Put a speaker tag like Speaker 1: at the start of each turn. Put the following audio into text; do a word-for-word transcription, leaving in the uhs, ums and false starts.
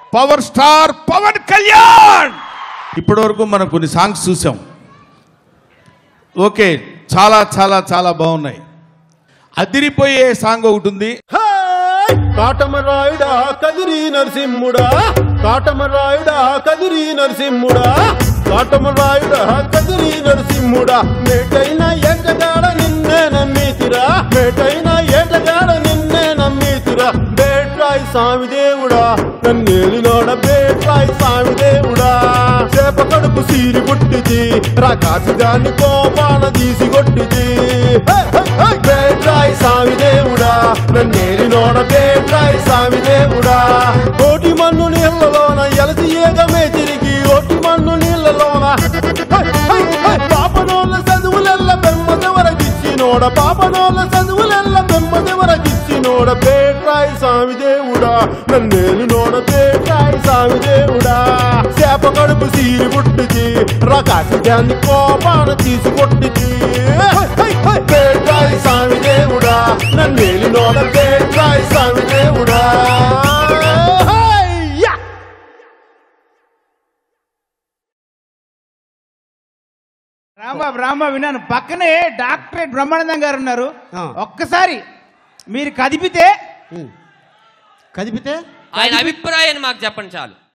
Speaker 1: Power star Pawan Kalyan. ఇప్పటి వరకు మనం కొన్ని సాంగ్స్ చూసాం. ఓకే, చాలా చాలా చాలా బాగున్నాయి. అదిరిపోయే సాంగ్ ఒకటి ఉంది.
Speaker 2: కాటమరాయుడా కదిరి నరసింహుడా, కాటమరాయుడా కదిరి నరసింహుడా, కాటమరాయుడా కదిరి నరసింహుడా, మేటైన ఏటగాడ నిన్నే నమ్మితిరా, మేటైన ఏటగాడ నిన్నే నమ్మితిరా, బేట్రాయి స్వామి దేవుడా నన్నేలినోడ బేట్రాయి స్వామి దేవుడా, చేప కడుపు సీరి పుట్టిది రాకాసి దాన్ని కోపాన తీసి కొట్టిది, బేట్రాయి స్వామి దేవుడా నన్నేలినోడ బేట్రాయి స్వామి దేవుడా, కోటి మన్ను నీళ్లలోన ఎలసి ఏగమే తిరిగి ఓటి మన్ను నీళ్లలోన పాపనోళ్ళ చదువులెల్ల బెమ్మదెవరకిచ్చినోడ, పాపనోళ్ళ చదువులెల్ల బెమ్మదెవరకిచ్చినోడ, బేట్రాయి స్వామి దేవుడా నన్నేలినోడ బేట్రాయి స్వామి దేవుడా, చేప కడుపు సీరి పుట్టిది రకాసి దాన్ని కోపాన తీసి కొట్టిది, బేట్రాయి స్వామి దేవుడా నన్నేలినోడ బేట్రాయి స్వామి దేవుడా.
Speaker 3: రాంబాబు రాంబాబు విన్నాను, పక్కనే డాక్టరేట్ బ్రహ్మానందం గారు ఉన్నారు. ఒక్కసారి మీరు కదిపితే
Speaker 2: కదిపితే
Speaker 4: ఆయన అభిప్రాయాన్ని మాకు చెప్పండి చాలు.